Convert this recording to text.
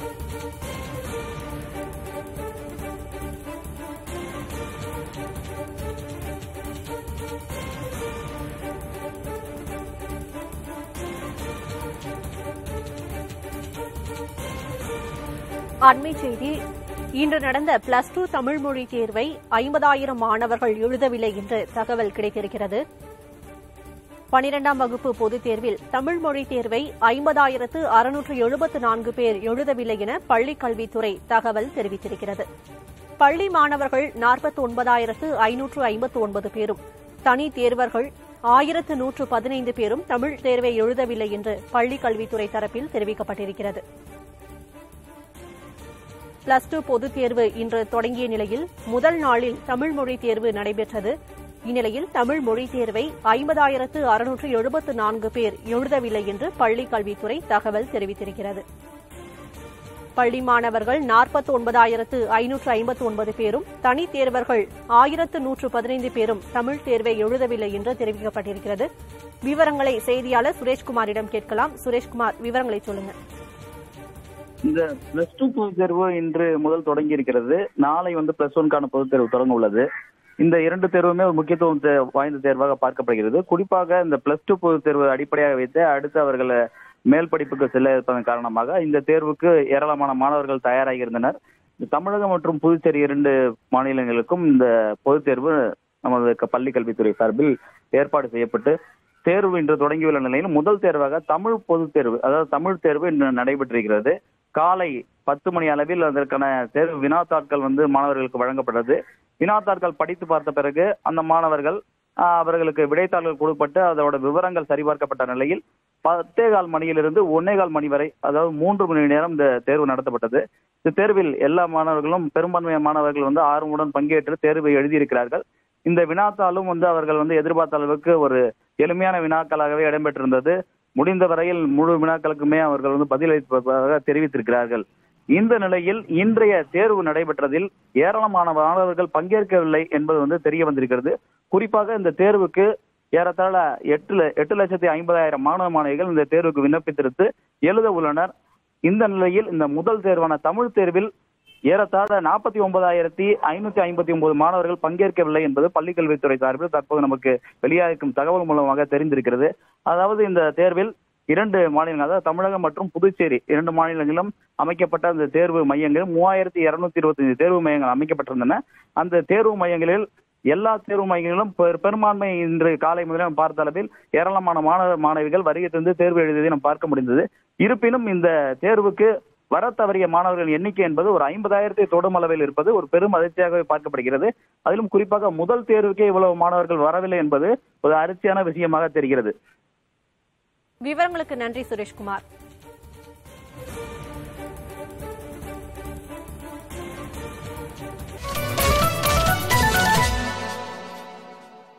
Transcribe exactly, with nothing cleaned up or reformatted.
அண்மை செய்தி. இன்று நடந்த பிளஸ் டூ தமிழ் மொழி தேர்வை ஐம்பதாயிரம் மாணவர்கள் எழுதவில்லை என்று தகவல் கிடைத்திருக்கிறது. பனிரெண்டாம் வகுப்பு பொதுத் தேர்வில் தமிழ் மொழி தேர்வை ஐம்பதாயிரத்து அறுநூற்று எழுபத்து நான்கு பேர் எழுதவில்லை என பள்ளிக் கல்வித்துறை தகவல் தெரிவித்திருக்கிறது. பள்ளி மாணவர்கள் நாற்பத்தி ஒன்பதாயிரத்து ஐநூற்று ஐம்பத்து ஒன்பது பேரும், தனி தேர்வர்கள் ஆயிரத்து நூற்று பதினைந்து பேரும் தமிழ் தேர்வை எழுதவில்லை என்று பள்ளிக் கல்வித்துறை தரப்பில் தெரிவிக்கப்பட்டிருக்கிறது. பிளஸ் டூ பொதுத் தேர்வு இன்று தொடங்கிய நிலையில் முதல் நாளில் தமிழ் மொழி தேர்வு நடைபெற்றது. இந்நிலையில் தமிழ் மொழி தேர்வை ஐம்பதாயிரத்து அறுநூற்று எழுபத்து நான்கு பேர் எழுதவில்லை என்று பள்ளிக் கல்வித்துறை தகவல் தெரிவித்திருக்கிறது. பள்ளி மாணவர்கள் நாற்பத்தி ஒன்பதாயிரத்து ஐநூற்று ஐம்பத்து ஒன்பது பேரும், தனி தேர்வர்கள் ஆயிரத்து நூற்று பதினைந்து பேரும் தமிழ் தேர்வை எழுதவில்லை என்று தெரிவிக்கப்பட்டிருக்கிறது. விவரங்களை செய்தியாளர் சுரேஷ்குமாரிடம் கேட்கலாம். சுரேஷ்குமார், விவரங்களை சொல்லுங்கள். இந்த பிளஸ் டூ பொதுத் தேர்வு இன்று முதல் தொடங்கி இருக்கிறது. நாளை வந்து பிளஸ் ஒன்கான பொதுத் தேர்வு தொடங்க உள்ளது. இந்த இரண்டு தேர்வுமே ஒரு முக்கியத்துவம் வாய்ந்த தேர்வாக பார்க்கப்படுகிறது. குறிப்பாக இந்த பிளஸ் டூ பொதுத் தேர்வு அடிப்படையாக வைத்து அடுத்து அவர்களை மேல் படிப்புக்கு செல்ல இருப்பதன் காரணமாக இந்த தேர்வுக்கு ஏராளமான மாணவர்கள் தயாராகி இருந்தனர். தமிழகம் மற்றும் புதுச்சேரி இரண்டு மாநிலங்களுக்கும் இந்த பொதுத் தேர்வு நமது பள்ளி கல்வித்துறை சார்பில் ஏற்பாடு செய்யப்பட்டு தேர்வு இன்று தொடங்கியுள்ள நிலையில் முதல் தேர்வாக தமிழ் பொதுத் தேர்வு, அதாவது தமிழ் தேர்வு இன்று நடைபெற்றிருக்கிறது. காலை பத்து மணி அளவில் அதற்கான தேர்வு வினாத்தாட்கள் வந்து மாணவர்களுக்கு வழங்கப்பட்டது. வினாத்தாட்கள் படித்து பார்த்த பிறகு அந்த மாணவர்கள் அவர்களுக்கு விடைத்தாள்கள் கொடுக்கப்பட்டு அதோட விவரங்கள் சரிபார்க்கப்பட்ட நிலையில் பத்தே கால் மணியிலிருந்து ஒன்னே கால் மணி வரை, அதாவது மூன்று மணி நேரம் இந்த தேர்வு நடத்தப்பட்டது. இந்த தேர்வில் எல்லா மாணவர்களும், பெரும்பான்மையான மாணவர்கள் வந்து ஆர்வமுடன் பங்கேற்று தேர்வை எழுதியிருக்கிறார்கள். இந்த வினாத்தாளும் வந்து அவர்கள் வந்து எதிர்பார்த்த அளவுக்கு ஒரு எளிமையான வினாக்களாகவே இடம்பெற்றிருந்தது. முடிந்த வரையில் முழு வினாக்களுக்குமே அவர்கள் வந்து பதிலளிப்பதாக தெரிவித்திருக்கிறார்கள். இந்த நிலையில் இன்றைய தேர்வு நடைபெற்றதில் ஏராளமான மாணவர்கள் பங்கேற்கவில்லை என்பது வந்து தெரிய வந்திருக்கிறது. குறிப்பாக இந்த தேர்வுக்கு ஏறத்தாழ எட்டு எட்டு லட்சத்தி ஐம்பதாயிரம் மாணவ மாணவிகள் இந்த தேர்வுக்கு விண்ணப்பித்திருந்து எழுத உள்ளனர். இந்த நிலையில் இந்த முதல் தேர்வான தமிழ் தேர்வில் ஏறத்தாழ நாற்பத்தி ஒன்பதாயிரத்தி ஐநூத்தி ஐம்பத்தி ஒன்பது மாணவர்கள் பங்கேற்கவில்லை என்பது பள்ளிக்கல்வித்துறை சார்பில் தற்போது நமக்கு வெளியாகும் தகவல் மூலமாக தெரிந்திருக்கிறது. அதாவது இந்த தேர்வில் இரண்டு மாநிலங்கள், அதாவது தமிழகம் மற்றும் புதுச்சேரி இரண்டு மாநிலங்களிலும் அமைக்கப்பட்ட அந்த தேர்வு மையங்கள் மூவாயிரத்தி இருநூத்தி இருபத்தி ஐந்து தேர்வு மையங்கள் அமைக்கப்பட்டிருந்தன. அந்த தேர்வு மையங்களில் எல்லா தேர்வு மையங்களிலும் பெரும்பான்மை இன்று காலை முதலே பார்த்த அளவில் ஏராளமான மாணவ மாணவிகள் வருகை தந்து தேர்வு எழுதியதை நாம் பார்க்க முடிந்தது. இருப்பினும் இந்த தேர்வுக்கு வர தவறிய மாணவர்கள் எண்ணிக்கை என்பது ஒரு ஐம்பதாயிரத்தை தொடும் அளவில் இருப்பது ஒரு பெரும் அதிர்ச்சியாகவே பார்க்கப்படுகிறது. அதிலும் குறிப்பாக முதல் தேர்வுக்கே இவ்வளவு மாணவர்கள் வரவில்லை என்பது ஒரு அதிர்ச்சியான விஷயமாக தெரிகிறது. விவரங்களுக்கு நன்றி சுரேஷ்குமார்.